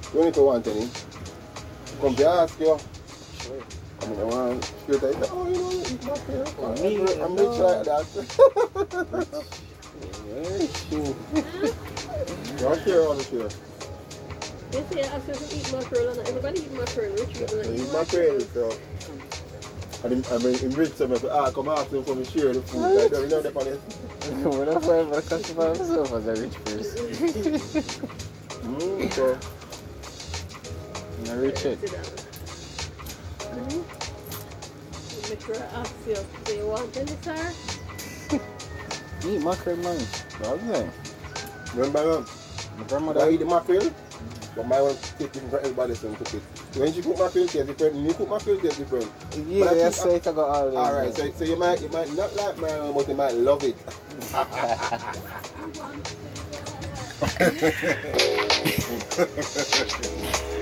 You only for one thing. Come to ask you. Sure. I mean, I want to say, oh, you know, eat mackerel. I'm rich like that. You're sure or not sure? They say I have to eat mackerel and everybody eat mackerel. Rich people eat mackerel, so. I mean, in rich, so I come after them from share the food. Like, you know the funny. We're not forever classify myself as a rich person. So. I'm rich. Make sure I ask you, do you want any, sir? Eat mackerel, man. Okay. Remember, my grandmother I eat the mackerel, but my one take it for everybody else to cook it. When she cook mackerel, it's different. When you cook mackerel, it's different. Yeah, I say it got all this. Alright, so you might not like my one, but you might love it.